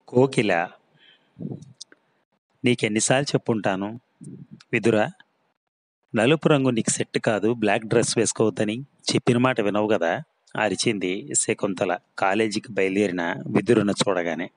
కోకిల. నీకెన్నిసార్లు చెప్పుంటాను. విదురా, నలుపు రంగు నీకు సెట్ కాదు, బ్లాక్ డ్రెస్ వేసుకోవద్దని. చెప్పిన మాట వినవు గదా, అరిచింది శకుంతల కాలేజీకి బయలుదేరిన విదురును చూడగానే.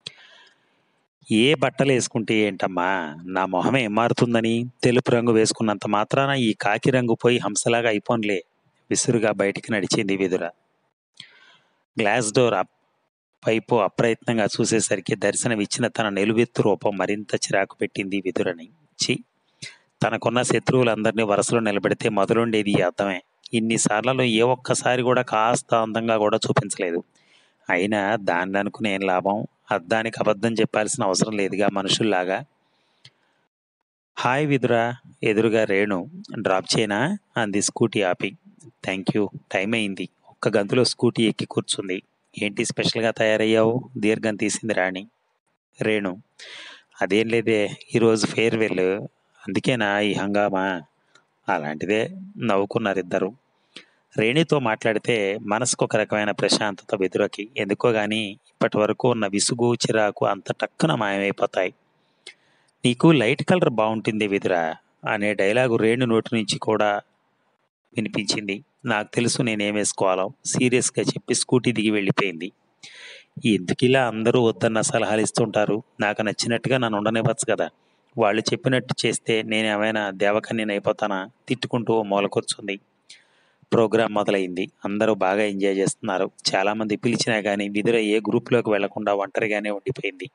ఏ బట్టలు వేసుకుంటే ఏంటమ్మా, నా మొహం ఏం మారుతుందని. తెలుపు రంగు వేసుకున్నంత మాత్రాన ఈ కాకి రంగు పోయి హంసలాగా అయిపోన్లే. విసురుగా బయటికి నడిచింది విదుర. గ్లాస్ డోర్ వైపు అప్రయత్నంగా చూసేసరికి దర్శనమిచ్చిన తన నిలువెత్తు రూపం మరింత చిరాకు పెట్టింది విదురని. చి, తనకున్న శత్రువులందరినీ వరుసలో నిలబెడితే మొదలుండేది ఈ అద్దమే. ఇన్నిసార్లలో ఏ ఒక్కసారి కూడా కాస్త అందంగా కూడా చూపించలేదు. అయినా దాన్ని అనుకుని ఏం లాభం, అద్దానికి అబద్ధం చెప్పాల్సిన అవసరం లేదుగా మనుషుల్లాగా. హాయ్ విదురా, ఎదురుగా రేణు. డ్రాప్ చేయనా అంది స్కూటీ ఆపి. థ్యాంక్ యూ, టైం అయింది. ఒక్క గంతులో స్కూటీ ఎక్కి కూర్చుంది. ఏంటి స్పెషల్గా తయారయ్యావు, దీర్ఘం తీసింది రాణి. రేణు, అదేం లేదే, ఈరోజు ఫేర్వెల్, అందుకేనా ఈ హంగామా. అలాంటిదే, నవ్వుకున్నారిద్దరు. రేణితో మాట్లాడితే మనసుకు ఒక రకమైన ప్రశాంతత విదురకి. ఎందుకో గాని ఇప్పటి వరకు ఉన్న విసుగు చిరాకు అంత టక్కున మాయమైపోతాయి. నీకు లైట్ కలర్ బాగుంటుంది విదురా అనే డైలాగు రేణు నోటి నుంచి కూడా వినిపించింది. నాకు తెలుసు నేనేం వేసుకోవాలో సీరియస్గా చెప్పి స్కూటీ దిగి వెళ్ళిపోయింది. ఎందుకిలా అందరూ వద్దన్న సలహాలు ఇస్తుంటారు. నాకు నచ్చినట్టుగా నన్ను ఉండనివ్వచ్చు కదా. వాళ్ళు చెప్పినట్టు చేస్తే నేనేమైనా దేవకన్యనైపోతానా. తిట్టుకుంటూ ఓ మూలకొచ్చుంది. ప్రోగ్రాం మొదలైంది. అందరూ బాగా ఎంజాయ్ చేస్తున్నారు. చాలామంది పిలిచినా కానీ విదుర ఏ గ్రూప్లోకి వెళ్లకుండా ఒంటరిగానే ఉండిపోయింది.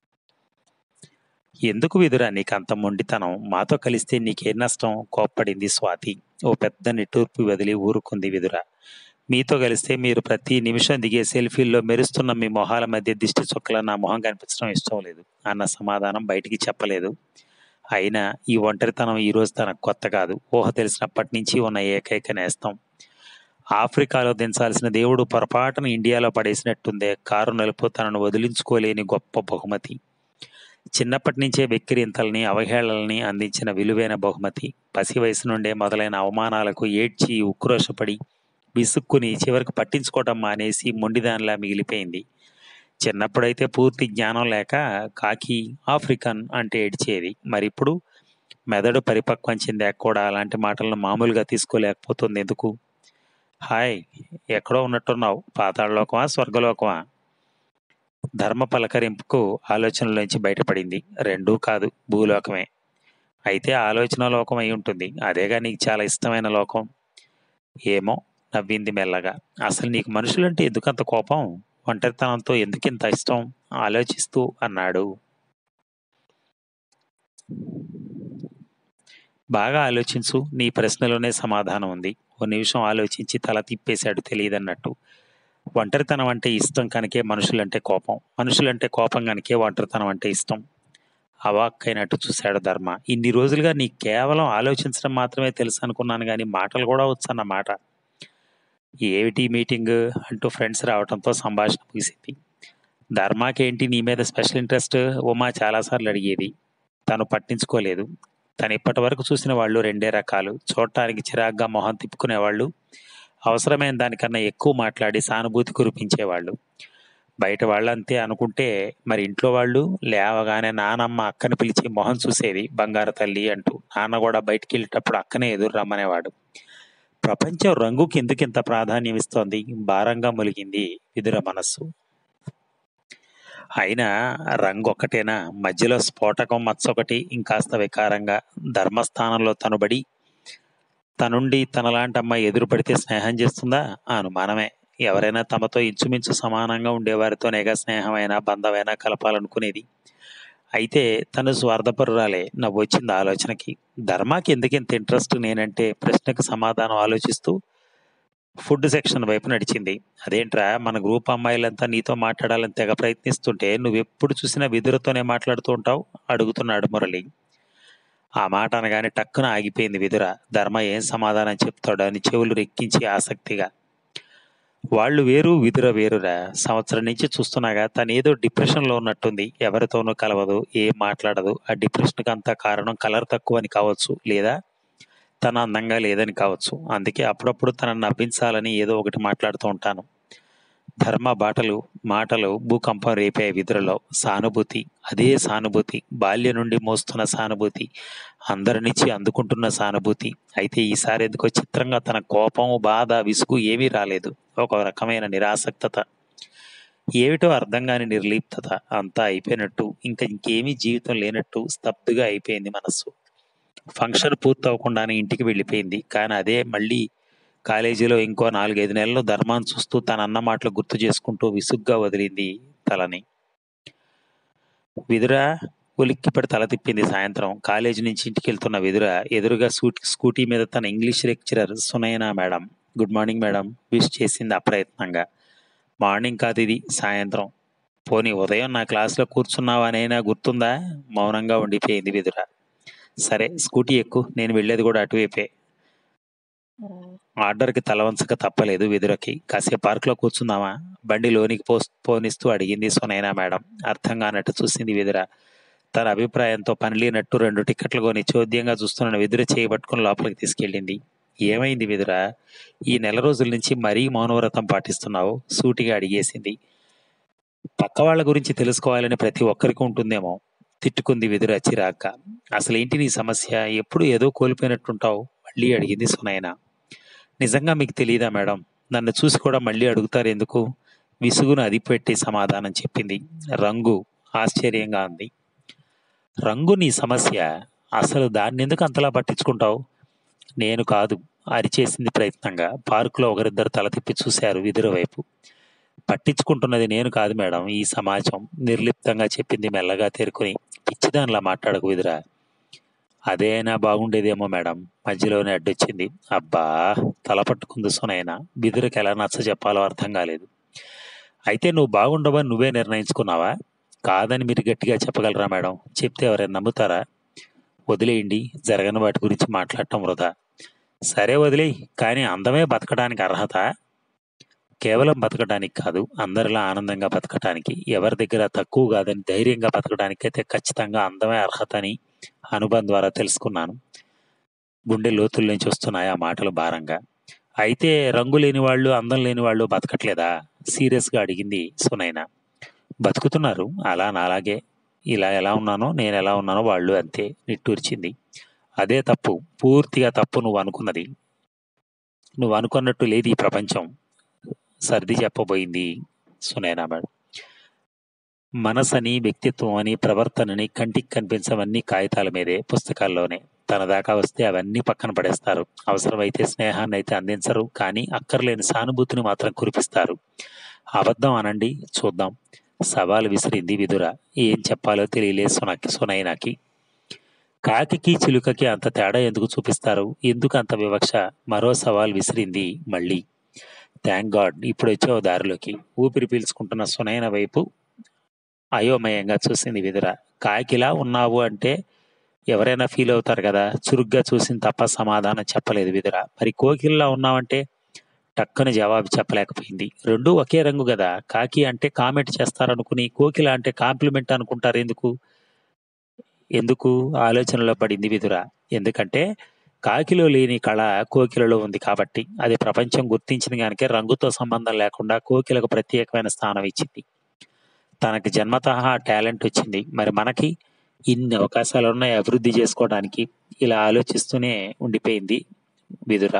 ఎందుకు విదురా నీకంత మొండితనం, మాతో కలిస్తే నీకేం నష్టం, కోప్పడింది స్వాతి. ఓ పెద్ద నిట్టూర్పు వదిలి ఊరుకుంది విదుర. మీతో కలిస్తే మీరు ప్రతి నిమిషం దిగే సెల్ఫీల్లో మెరుస్తున్న మీ మొహాల మధ్య దిష్టి చుక్కల నా మొహం కనిపించడం ఇష్టం లేదు అన్న సమాధానం బయటికి చెప్పలేదు. అయినా ఈ ఒంటరితనం ఈరోజు తనకు కొత్త కాదు. ఊహ తెలిసినప్పటి నుంచి ఉన్న ఏకైక నేస్తం. ఆఫ్రికాలో దించాల్సిన దేవుడు పొరపాటున ఇండియాలో పడేసినట్టుందే. కారు నలుపు తనను వదిలించుకోలేని గొప్ప బహుమతి. చిన్నప్పటి నుంచే వెక్కిరింతల్ని అవహేళనల్ని అందించిన విలువైన బహుమతి. పసి వయసు నుండే మొదలైన అవమానాలకు ఏడ్చి ఉక్రోషపడి విసుక్కుని చివరికి పట్టించుకోవటం మానేసి మొండిదానిలా మిగిలిపోయింది. చిన్నప్పుడైతే పూర్తి జ్ఞానం లేక కాకి ఆఫ్రికన్ అంటే ఏడ్చేది. మరిప్పుడు మెదడు పరిపక్వం చెందాక కూడా అలాంటి మాటలను మామూలుగా తీసుకోలేకపోతుంది. ఎందుకు? హాయ్, ఎక్కడో ఉన్నట్టున్నావు. పాతాళలోకమా, స్వర్గలోకమా? ధర్మ పలకరింపుకు ఆలోచనలోంచి బయటపడింది. రెండూ కాదు, భూలోకమే. అయితే ఆలోచన లోకం అయి ఉంటుంది. అదేగా నీకు చాలా ఇష్టమైన లోకం. ఏమో, నవ్వింది మెల్లగా. అసలు నీకు మనుషులంటే ఎందుకంత కోపం, ఒంటరితనంతో ఎందుకింత ఇష్టం ఆలోచిస్తూ అన్నాడు. బాగా ఆలోచించు, నీ ప్రశ్నలోనే సమాధానం ఉంది. ఓ నిమిషం ఆలోచించి తల తిప్పేశాడు తెలియదన్నట్టు. ఒంటరితనం అంటే ఇష్టం కనుకే మనుషులంటే కోపం, మనుషులంటే కోపం కనుకే ఒంటరితనం అంటే ఇష్టం. అవాక్కైనట్టు చూశాడు ధర్మ. ఇన్ని రోజులుగా నీకు కేవలం ఆలోచించడం మాత్రమే తెలుసు అనుకున్నాను, కానీ మాటలు కూడా వచ్చన్నమాట. ఏమిటి మీటింగ్ అంటూ ఫ్రెండ్స్ రావడంతో సంభాషణ ముగిసింది. ధర్మాకేంటి నీ మీద స్పెషల్ ఇంట్రెస్ట్, ఉమా చాలాసార్లు అడిగేది. తను పట్టించుకోలేదు. తను ఇప్పటి వరకు చూసిన వాళ్ళు రెండే రకాలు. చూడటానికి చిరాగ్గా మొహం తిప్పుకునేవాళ్ళు, అవసరమైన దానికన్నా ఎక్కువ మాట్లాడి సానుభూతి కురిపించేవాళ్ళు. బయట వాళ్ళంతే అనుకుంటే మరి ఇంట్లో వాళ్ళు లేవగానే నానమ్మ అక్కని పిలిచి మొహం చూసేది, బంగారు తల్లి అంటూ. నాన్న కూడా బయటికి వెళ్ళేటప్పుడు అక్కనే ఎదురు రమ్మనేవాడు. ప్రపంచం రంగుకి ఎందుకింత ప్రాధాన్యం ఇస్తోంది, భారంగా మొలిగింది విదుర మనస్సు. అయినా రంగు ఒక్కటేనా, మధ్యలో స్ఫోటకం మచ్చొకటి ఇంకాస్త వికారంగా. ధర్మస్థానంలో తనుబడి తనుండి తనలాంటి అమ్మాయి ఎదురు పడితే స్నేహం చేస్తుందా? అనుమానమే. ఎవరైనా తమతో ఇంచుమించు సమానంగా ఉండేవారితోనేగా స్నేహమైనా బంధమైనా కలపాలనుకునేది. అయితే తను స్వార్థపరురాలే. నవ్వొచ్చింది ఆలోచనకి. ధర్మాకి ఎందుకింత ఇంట్రెస్ట్ నేనంటే ప్రశ్నకు సమాధానం ఆలోచిస్తూ ఫుడ్ సెక్షన్ వైపు నడిచింది. అదేంట్రా, మన గ్రూప్ అమ్మాయిలంతా నీతో మాట్లాడాలని తెగ ప్రయత్నిస్తుంటే నువ్వెప్పుడు చూసినా విదురతోనే మాట్లాడుతూ ఉంటావు అడుగుతున్నాడు మురళి. ఆ మాట అనగానే టక్కున ఆగిపోయింది విదుర. ధర్మ ఏం సమాధానం చెప్తాడో అని చెవులు రెక్కించి ఆసక్తిగా. వాళ్ళు వేరు, విదుర వేరురా. సంవత్సరం నుంచి చూస్తున్నాగా, తనేదో డిప్రెషన్లో ఉన్నట్టుంది. ఎవరితోనూ కలవదు, ఏం మాట్లాడదు. ఆ డిప్రెషన్కి అంతా కారణం కలర్ తక్కువని కావచ్చు, లేదా తన అందంగా లేదని కావచ్చు. అందుకే అప్పుడప్పుడు తనను నవ్వించాలని ఏదో ఒకటి మాట్లాడుతూ ఉంటాను. ధర్మ బాటలు మాటలు భూకంపం రేపే విధులలో సానుభూతి, అదే సానుభూతి, బాల్యం నుండి మోస్తున్న సానుభూతి, అందరినిచ్చి అందుకుంటున్న సానుభూతి. అయితే ఈసారి ఎందుకో చిత్రంగా తన కోపం, బాధ, విసుగు ఏమీ రాలేదు. ఒక రకమైన నిరాసక్తత, ఏమిటో అర్థం కాని నిర్లిప్తత. అంతా అయిపోయినట్టు, ఇంకేమీ జీవితం లేనట్టు స్తబ్దుగా అయిపోయింది మనస్సు. ఫంక్షన్ పూర్తవకుండానే ఇంటికి వెళ్ళిపోయింది. కానీ అదే మళ్ళీ కాలేజీలో ఇంకో 4, 5 నెలలు ధర్మాన్ని చూస్తూ తన అన్న మాటలు గుర్తు చేసుకుంటూ విసుగ్గా వదిలింది తలని. విదుర ఉలిక్కిపడి తల తిప్పింది సాయంత్రం. కాలేజీ నుంచి ఇంటికి వెళ్తున్న విదుర ఎదురుగా స్కూటీ మీద తన English lecturer Sunayana madam good morning madam wish చేసింది అప్రయత్నంగా. మార్నింగ్ కాదు ఇది, సాయంత్రం. పోనీ ఉదయం నా క్లాసులో కూర్చున్నావానైనా గుర్తుందా? మౌనంగా ఉండిపోయింది విదుర. సరే స్కూటీ ఎక్కు, నేను వెళ్ళేది కూడా అటువైపే. ఆర్డర్కి తలవంచక తప్పలేదు విదురకి. కాసేపు పార్క్లో కూర్చుందామా? బండి లోనికి పోనిస్తూ అడిగింది సునైనా మేడం. అర్థం కానట్టు చూసింది విదుర. తన అభిప్రాయంతో పని లేనట్టు 2 టిక్కెట్లు కొని చోద్యంగా చూస్తున్న విదుర చేయబట్టుకుని లోపలికి తీసుకెళ్ళింది. ఏమైంది విదుర? ఈ నెల రోజుల నుంచి మరీ మౌనవ్రతం పాటిస్తున్నావు? సూటిగా అడిగేసింది. పక్క వాళ్ళ గురించి తెలుసుకోవాలని ప్రతి ఒక్కరికి ఉంటుందేమో, తిట్టుకుంది విదుర చిరాగ్గా. అసలేంటి నీ సమస్య? ఎప్పుడు ఏదో కోల్పోయినట్టుంటావు? మళ్ళీ అడిగింది సునైన. నిజంగా మీకు తెలియదా మేడం? నన్ను చూసి కూడా మళ్ళీ అడుగుతారు ఎందుకు? విసుగును అదిపెట్టి సమాధానం చెప్పింది. రంగు ఆశ్చర్యంగా అంది. రంగు నీ సమస్య? అసలు దాన్నెందుకు అంతలా పట్టించుకుంటావు? నేను కాదు, అరిచేసింది ప్రయత్నంగా. పార్కులో ఒకరిద్దరు తల తిప్పి చూశారు విదుర వైపు. పట్టించుకుంటున్నది నేను కాదు మేడం, ఈ సమాజం, నిర్లిప్తంగా చెప్పింది మెల్లగా తేరుకుని. పిచ్చిదానిలా మాట్లాడకు విదుర. అదే అయినా బాగుండేదేమో మేడం, మధ్యలోనే అడ్డొచ్చింది. అబ్బా, తల పట్టుకుంది సునైన. బిదురుకి ఎలా నచ్చ చెప్పాలో అర్థం కాలేదు. అయితే నువ్వు బాగుండవని నువ్వే నిర్ణయించుకున్నావా? కాదని మీరు గట్టిగా చెప్పగలరా మేడం? చెప్తే ఎవరైనా నమ్ముతారా? వదిలేయండి, జరగని వాటి గురించి మాట్లాడటం వృధా. సరే వదిలేయి, కానీ అందమే బతకడానికి అర్హత? కేవలం బతకడానికి కాదు, అందరిలా ఆనందంగా బతకటానికి, ఎవరి దగ్గర తక్కువ కాదని ధైర్యంగా బతకడానికైతే ఖచ్చితంగా అందమే అర్హత అని అనుభవం ద్వారా తెలుసుకున్నాను. గుండె లోతుల నుంచి వస్తున్నాయి ఆ మాటలు భారంగా. అయితే రంగు లేని వాళ్ళు, అందం లేని వాళ్ళు బతకట్లేదా? సీరియస్గా అడిగింది సునైన. బతుకుతున్నారు, అలా నాలాగే. ఇలా ఎలా ఉన్నానో, నేను ఎలా ఉన్నానో వాళ్ళు అంతే, నిట్టూర్చింది. అదే తప్పు, పూర్తిగా తప్పు నువ్వు అనుకున్నది. నువ్వు అనుకున్నట్టు లేదు ఈ ప్రపంచం, సర్ది చెప్పబోయింది సునైనా మేడం. మనసని, వ్యక్తిత్వం అని, ప్రవర్తనని కంటికి కనిపించవన్నీ కాగితాల మీదే, పుస్తకాల్లోనే. తన దాకా వస్తే అవన్నీ పక్కన పడేస్తారు. అవసరమైతే స్నేహాన్ని అయితే అందించరు, కానీ అక్కర్లేని సానుభూతిని మాత్రం కురిపిస్తారు. అబద్ధం అనండి చూద్దాం, సవాలు విసిరింది విదుర. ఏం చెప్పాలో తెలియలే సునైనాకి. కాకికి చిలుకకి అంత తేడా ఎందుకు చూపిస్తారు? ఎందుకు అంత వివక్ష? మరో సవాల్ విసిరింది మళ్ళీ. థ్యాంక్ గాడ్ ఇప్పుడొచ్చావు దారిలోకి. ఊపిరి పీల్చుకుంటున్న సునైన వైపు అయోమయంగా చూసింది విదుర. కాకిలా ఉన్నావు అంటే ఎవరైనా ఫీల్ అవుతారు కదా. చురుగ్గా చూసింది తప్ప సమాధానం చెప్పలేదు విదుర. మరి కోకిల్లా ఉన్నావంటే? టక్కన జవాబు చెప్పలేకపోయింది. రెండూ ఒకే రంగు గదా. కాకి అంటే కామెంట్ చేస్తారనుకుని, కోకిల అంటే కాంప్లిమెంట్ అనుకుంటారు ఎందుకు? ఎందుకు ఆలోచనలో పడింది విదుర. ఎందుకంటే కాకిలో లేని కళ కోకిలలో ఉంది కాబట్టి. అది ప్రపంచం గుర్తించిన గనుకే రంగుతో సంబంధం లేకుండా కోకిలకు ప్రత్యేకమైన స్థానం ఇచ్చింది. తనకి జన్మతః టాలెంట్ వచ్చింది. మరి మనకి ఇన్ని అవకాశాలున్నాయి అభివృద్ధి చేసుకోవడానికి. ఇలా ఆలోచిస్తూనే ఉండిపోయింది విదుర.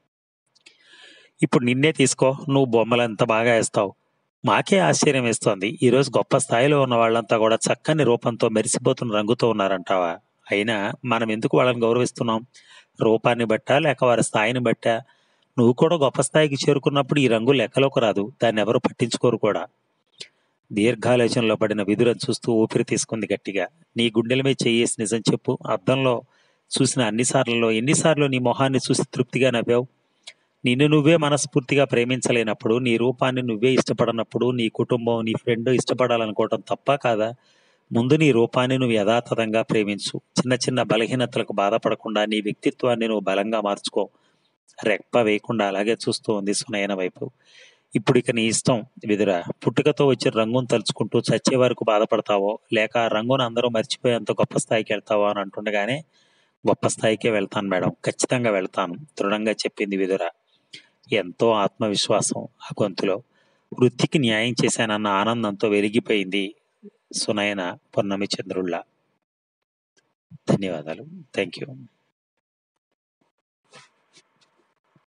ఇప్పుడు నిన్నే తీసుకో, నువ్వు బొమ్మలు ఎంత బాగా వేస్తావు. మాకే ఆశ్చర్యం వేస్తోంది. ఈరోజు గొప్ప స్థాయిలో ఉన్న వాళ్ళంతా కూడా చక్కని రూపంతో మెరిసిపోతున్న రంగుతో ఉన్నారంటావా? అయినా మనం ఎందుకు వాళ్ళని గౌరవిస్తున్నాం? రూపాన్ని బట్టా లేక వారి స్థాయిని బట్టా? నువ్వు కూడా గొప్ప స్థాయికి చేరుకున్నప్పుడు ఈ రంగు లెక్కలోకి రాదు. దాన్ని ఎవరు పట్టించుకోరు కూడా. దీర్ఘాలోచనలో పడిన విదురను చూస్తూ ఊపిరి తీసుకుంది గట్టిగా. నీ గుండెల మీద చెయ్యేసి నిజం చెప్పు. అద్దంలో చూసిన ఎన్నిసార్లు నీ మొహాన్ని చూసి తృప్తిగా నవ్వావు? నిన్ను నువ్వే మనస్ఫూర్తిగా ప్రేమించలేనప్పుడు, నీ రూపాన్ని నువ్వే ఇష్టపడనప్పుడు, నీ కుటుంబం, నీ ఫ్రెండ్ ఇష్టపడాలనుకోవటం తప్పా కాదా? ముందు నీ రూపాన్ని నువ్వు యథాతథంగా ప్రేమించు. చిన్న చిన్న బలహీనతలకు బాధపడకుండా నీ వ్యక్తిత్వాన్ని నువ్వు బలంగా మార్చుకో. రెప్ప వేయకుండా అలాగే చూస్తూ ఉంది సునయన వైపు. ఇప్పుడు ఇక నీ ఇష్టం విదుర. పుట్టుకతో వచ్చిన రంగును తలుచుకుంటూ చచ్చే వరకు బాధపడతావో, లేక ఆ రంగును అందరూ మర్చిపోయేంత గొప్ప స్థాయికి వెళ్తావో అని అంటుండగానే, గొప్ప స్థాయికే వెళ్తాను మేడం, ఖచ్చితంగా వెళ్తాను, దృఢంగా చెప్పింది విదుర. ఎంతో ఆత్మవిశ్వాసం ఆ గొంతులో. వృత్తికి న్యాయం చేశానన్న ఆనందంతో వెలిగిపోయింది సునయన పొన్నమి చంద్రుళ్ళ. ధన్యవాదాలు. Thank you.